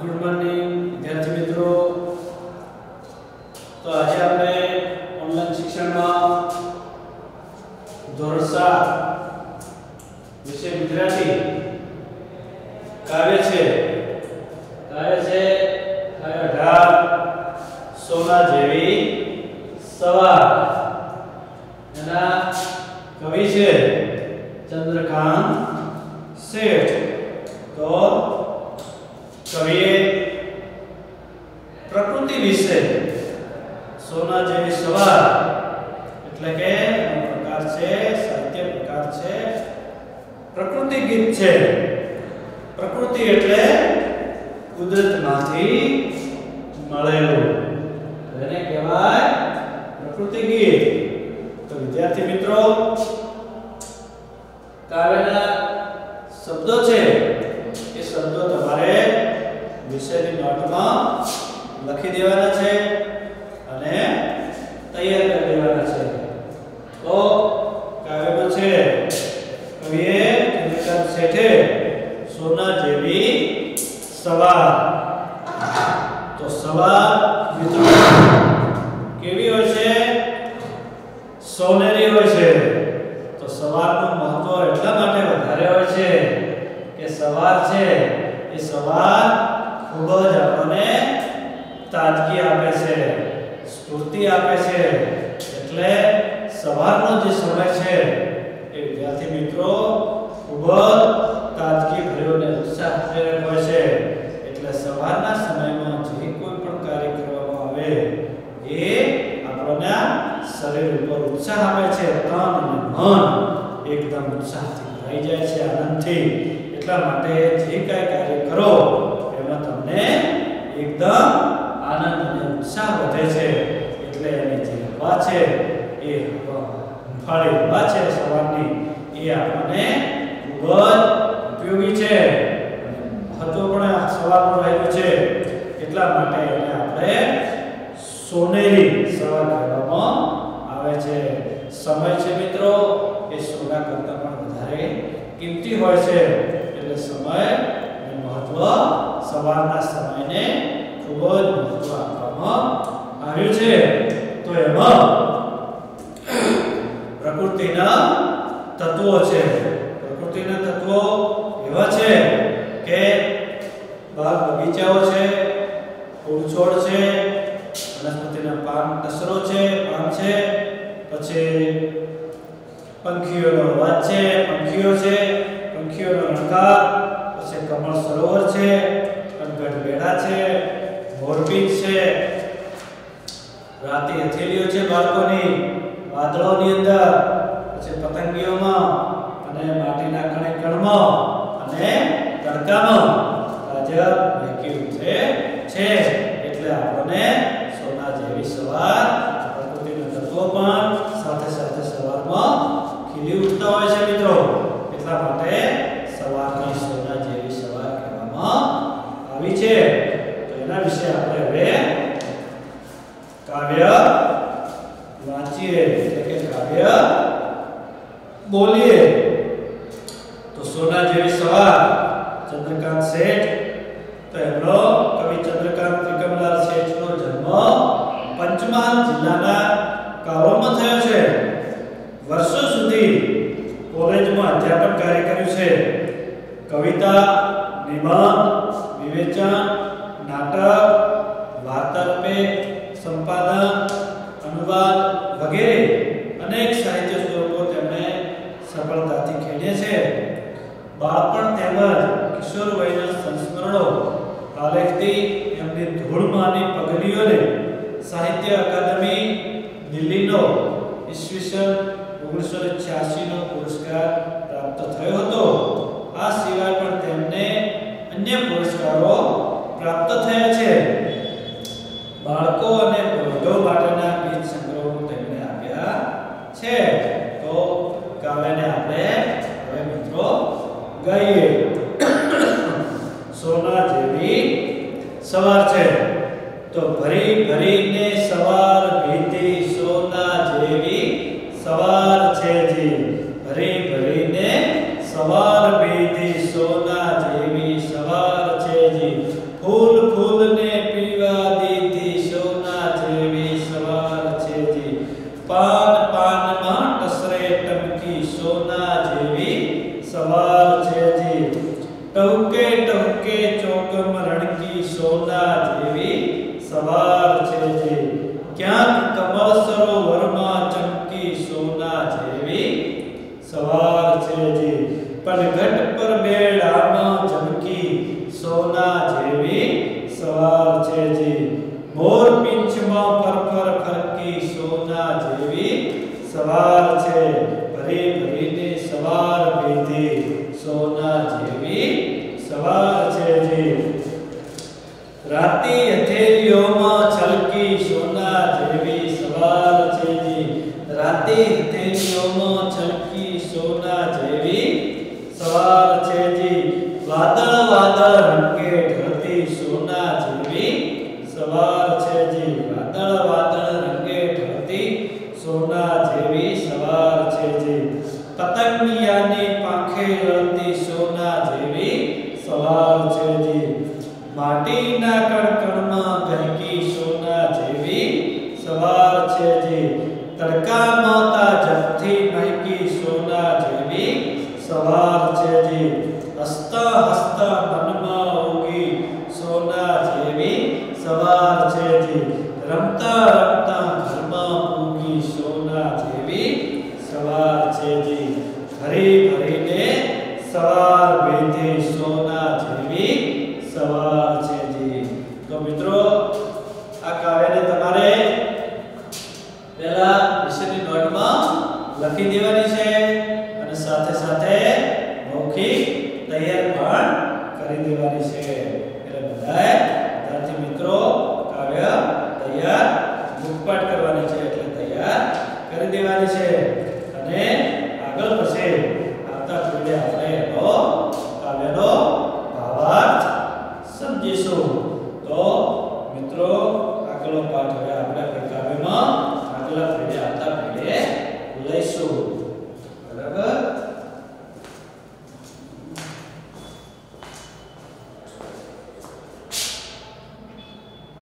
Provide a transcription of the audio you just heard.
Good morning વિદ્યાર્થી મિત્રો। તો આજે આપણે ઓનલાઈન શિક્ષણમાં ધોરણ 7 વિષય ગુજરાતી કાવ્ય છે કાવ્ય 18 સોના જેવી સવાર। એના કવિ છે ચંદ્રકાંત શેઠ। તો કવિએ પ્રકૃતિ વિશે સોના જેવી સવાર એટલે કે પ્રકાર છે સાહિત્ય પ્રકાર છે પ્રકૃતિ ગીત છે। પ્રકૃતિ એટલે કુદરતમાંથી મળેલું, એને કહેવાય પ્રકૃતિ ગીત। તો વિદ્યાર્થી મિત્રો કાવ્યના શબ્દો છે એ શબ્દો તમારે વિષયની નોટમાં લખી દેવાના છે અને તૈયાર કરી દેવાના છે। તો કાવ્યમાં છે કવિએ ચંદ્રકાંત શેઠે સોના જેવી સવાર। તો સવાર મિત્રો કેવી હોય છે? સોનેરી હોય છે। તો સવારનું મહત્વ એટલા માટે વધારે હોય છે કે સવાર છે એ સવાર ખૂબ જ આપણને તાજગી આપે છે, સ્ફૂર્તિ આપે છે। એટલે સવારનો જે સમય છે એ વિદ્યાર્થી મિત્રો ખૂબ જ તાજગી ભર્યો અને ઉત્સાહપ્રેરક હોય છે। એટલે સવારના સમયમાં જે કોઈ પણ કાર્ય કરવામાં આવે એ આપણને શરીર ઉપર ઉત્સાહ આપે છે, તન અને મન એકદમ ઉત્સાહથી ભરાઈ જાય છે, આનંદથી। એટલા માટે જે કાંઈ કાર્ય કરો એમાં તમને એકદમ આનંદ અને ઉત્સાહ વધે છે। એટલે એની જે હવા છે એ હંફાળી હવા છે સવારની એ આપણને ખૂબ જ ઉપયોગી છે અને મહત્વ પણ સવારનું રહેલું છે। એટલા માટે એને આપણે સોનેરી સવાર કહેવામાં આવે છે। સમય છે મિત્રો એ સોના કરતાં પણ વધારે કિંમતી હોય છે। એટલે સમય અને મહત્વ સવારના સમયને ખૂબ જ મહત્વ આપવામાં આવ્યું છે। તો એમાં પ્રકૃતિના તત્વો છે। પ્રકૃતિના તત્વો એવા છે કે બાગ બગીચાઓ છે, ફૂલ છોડ છે, વનસ્પતિના પાન કસરો છે, પાન છે, પછી પંખીઓનો અવાજ છે, પંખીઓ છે, પંખીઓનો રણકાર, પછી કમળ સરોવર છે, કનકડ બેડા છે, મોરપીંછ છે, રાતી હથેલીઓ છે બાળકોની વાદળોની અંદર, પછી પતંગીઓમાં અને માટીના કણે કણમાં અને તડકામાં ગાજર વહેકી ઉઠે છે। એટલે આપણને સોના જેવી સવાર પ્રકૃતિના તત્વો પણ સાથે સાથે સવારમાં ખીલી ઉઠતા હોય છે મિત્રો। એટલા માટે સવારની સોના જેવી સવાર કહેવામાં આવી છે। તો એના વિશે આપણે હવે કાવ્ય વાંચીએ એટલે કે કાવ્ય બોલીએ। તો સોના જેવી સવાર ચંદ્રકાંત શેઠ। તો એમનો કવિ ચંદ્રકાંત ત્રિકમલાલ શેઠનો જન્મ પંચમહાલ જિલ્લાના કારોલમાં થયો છે। વર્ષો સુધી કોલેજમાં અધ્યાપન કાર્ય કર્યું છે। કવિતા, નિબંધ, વિવેચન, નાટક, વાર્તારૂપે સંપાદન, અનુવાદ વગેરે અનેક સાહિત્ય સ્વરૂપો તેમણે સફળતાથી ખેડ્યા છે। બાળપણ તેમજ કિશોર વયના સંસ્મરણો આલેખતી એમની ધૂળમાની પગલીઓને સાહિત્ય અકાદમી દિલ્હીનો ઈસવીસન 1986 નો પુરસ્કાર પ્રાપ્ત થયો હતો। આ સિવાય પણ તેમને અન્ય પુરસ્કારો પ્રાપ્ત થયા છે। બાળકો અને વૃદ્ધો માટેના ગીત સંગ્રહો તેમણે આપ્યા છે। તો કાવ્યને આપણે હવે મિત્રો ગાઈએ। સોના જેવી સવાર છે। તો ભરી ભરીને સવાર વીતી સોના જેવી સવાર છે જી। ભરી ભરીને સવાર વીતી સોના જેવી સવાર છે જી। ફૂલ સવાર છે ભરી ભરીને સવાર બેઠી સોના જેવી સવાર છે જી રાતી હથેળીઓમાં છલકી સોના જેવી સવાર છે જી રાતી હથેળીઓમાં છલકી સોના જેવી સવાર છે જી વાદળ વાદળ રંગે ઢળતી સોના જેવી સવાર છે જી વાદળ વાદળ રંગે ઢળતી સોના જેવી સવાર છે જી પતંગિયાની પાંખે લડતી સોના જેવી સવાર છે જી માટીના કણકણમાં ગહેકી સોના જેવી સવાર છે જી તડકામાં તાજથી મહેકી સોના જેવી સવાર છે જી હસતા હસતા મનમાં ઉગી સોના જેવી સવાર છે જી રમતા રમતા ઘરમાં ઉગી સોના જેવી સવાર છે જી ભરી ભરીને સવાર બેઠી સોના જેવી સવાર છે જી તો મિત્રો આ કાવ્યને તમારે પહેલા વિષયની નોટમાં લખી દેવાની છે અને સાથે સાથે મૌખિક તૈયાર પણ કરી દેવાની છે એટલે બધાએ વિદ્યાર્થી મિત્રો કાવ્ય તૈયાર મુખપાઠ કરવાની છે એટલે તૈયાર કરી દેવાની છે અને આગળ પછી આવતા પીડે આપણે એનો કાવ્યનો ભાવાર્થ સમજીશું તો મિત્રો આગળનો પાઠ હવે આપણે કાવ્યમાં આગલા પીડે આવતા પીડે લઈશું બરાબર